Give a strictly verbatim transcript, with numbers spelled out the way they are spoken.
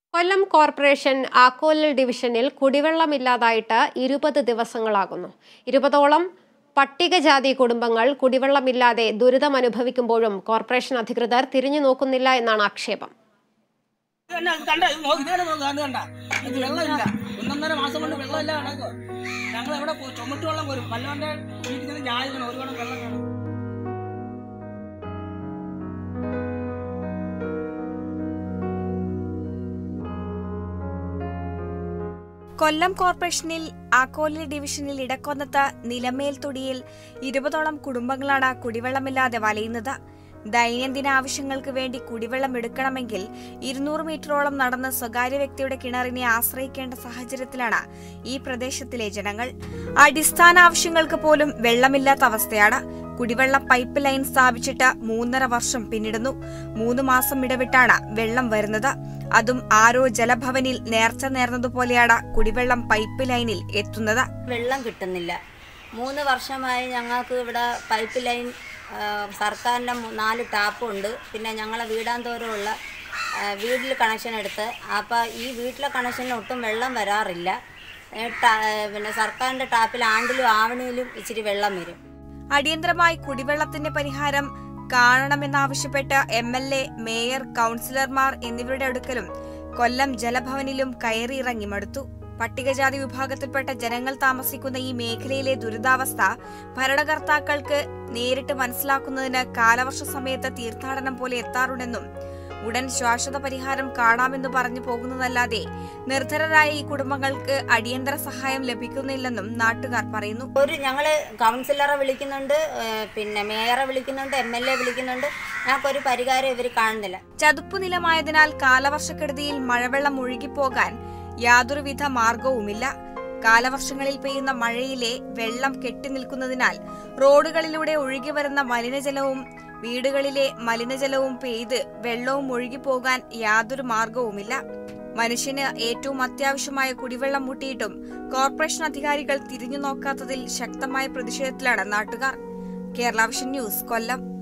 Kollam Corporation Akolal Divisionil കുടിവെള്ളമില്ലാതായിട്ട് ഇരുപത് ദിവസങ്ങളാകുന്നു. ഇരുപതോളം പട്ടികജാതി കുടുംബങ്ങൾ കുടിവെള്ളമില്ലാതെ ദുരിതം അനുഭവിക്കുമ്പോഴും കോർപ്പറേഷൻ അധികൃതർ തിരിഞ്ഞു നോക്കുന്നില്ല എന്നാണ് ആക്ഷേപം. കൊല്ലം കോർപ്പറേഷനിൽ ആക്കോലി ഡിവിഷനിൽ ഇടക്കൊന്നത്ത് നിലമേൽ തൊടിയിൽ ഇരുപതോളം കുടുംബങ്ങളാണ് കുടിവെള്ളമില്ലാതെ വലയുന്നത്. ദൈനംദിന ആവശ്യങ്ങൾക്ക് വേണ്ടി കുടിവെള്ളം എടുക്കണമെങ്കിൽ ഇരുന്നൂറ് മീറ്ററോളം നടന്ന് സ്വകാര്യ വ്യക്തിയുടെ കിണറിനെ ആശ്രയിക്കേണ്ട സാഹചര്യത്തിലാണ് ഈ പ്രദേശത്തിലെ ജനങ്ങൾ. അടിസ്ഥാന ആവശ്യങ്ങൾക്ക് പോലും വെള്ളമില്ലാത്ത അവസ്ഥയാണ്. കുടിവെള്ള പൈപ്പ് ലൈൻ സ്ഥാപിച്ചിട്ട് മൂന്നര വർഷം പിന്നിടുന്നു. മൂന്ന് മാസം ഇടവിട്ടാണ് വെള്ളം വരുന്നത്. അതും ആരോ ജലഭവനിൽ നേർച്ച നേർന്നതുപോലെയാണ് കുടിവെള്ളം പൈപ്പ് ലൈനിൽ എത്തുന്നത്. വെള്ളം കിട്ടുന്നില്ല. മൂന്ന് വർഷമായി ഞങ്ങൾക്ക് ഇവിടെ പൈപ്പ് ലൈൻ സർക്കാരിൻ്റെ നാല് ടാപ്പുണ്ട്. പിന്നെ ഞങ്ങളെ വീടാന്തോരമുള്ള വീട്ടിൽ കണക്ഷൻ എടുത്ത് അപ്പോൾ ഈ വീട്ടിലെ കണക്ഷന് ഒട്ടും വെള്ളം വരാറില്ല. പിന്നെ സർക്കാരിൻ്റെ ടാപ്പിൽ ആണ്ടിലും ആവണിയിലും ഇച്ചിരി വെള്ളം വരും. അടിയന്തരമായി കുടിവെള്ളത്തിന്റെ പരിഹാരം കാണണമെന്നാവശ്യപ്പെട്ട് എം എൽ എ, മേയർ, കൌൺസിലർമാർ എന്നിവരുടെ അടുക്കലും കൊല്ലം ജലഭവനിലും കയറിയിറങ്ങി മടുത്തു. പട്ടികജാതി വിഭാഗത്തിൽപ്പെട്ട ജനങ്ങൾ താമസിക്കുന്ന ഈ മേഖലയിലെ ദുരിതാവസ്ഥ ഭരണകർത്താക്കൾക്ക് നേരിട്ട് മനസ്സിലാക്കുന്നതിന് കാലവർഷ സമയത്ത് തീർത്ഥാടനം പോലെ എത്താറുണ്ടെന്നും ഉടൻ ശാശ്വത പരിഹാരം കാണാമെന്ന് പറഞ്ഞു പോകുന്നതല്ലാതെ നിർധനരായ ഈ കുടുംബങ്ങൾക്ക് അടിയന്തര സഹായം ലഭിക്കുന്നില്ലെന്നും നാട്ടുകാർ പറയുന്നു. ഒരു ഞങ്ങള് കൗൺസിലറെ വിളിക്കുന്നുണ്ട്, പിന്നെ മേയറെ വിളിക്കുന്നുണ്ട്, എം എൽ എ വിളിക്കുന്നുണ്ട്. ഞങ്ങൾക്കൊരു പരിഹാരം ഇവർ കാണുന്നില്ല. ചതുപ്പു നിലമായതിനാൽ കാലവർഷക്കെടുതിയിൽ മഴവെള്ളം ഒഴുകിപ്പോകാൻ യാതൊരുവിധ മാർഗവുമില്ല. കാലവർഷങ്ങളിൽ പെയ്യുന്ന മഴയിലെ വെള്ളം കെട്ടിനിൽക്കുന്നതിനാൽ റോഡുകളിലൂടെ ഒഴുകിവരുന്ന മലിനജലവും വീടുകളിലെ മലിനജലവും പെയ്ത് വെള്ളവും ഒഴുകിപ്പോകാൻ യാതൊരു മാർഗവുമില്ല. മനുഷ്യന് ഏറ്റവും അത്യാവശ്യമായ കുടിവെള്ളം മുട്ടിയിട്ടും കോർപ്പറേഷൻ അധികാരികൾ തിരിഞ്ഞു നോക്കാത്തതിൽ ശക്തമായ പ്രതിഷേധത്തിലാണ് നാട്ടുകാർ. കേരള വിഷൻ ന്യൂസ്, കൊല്ലം.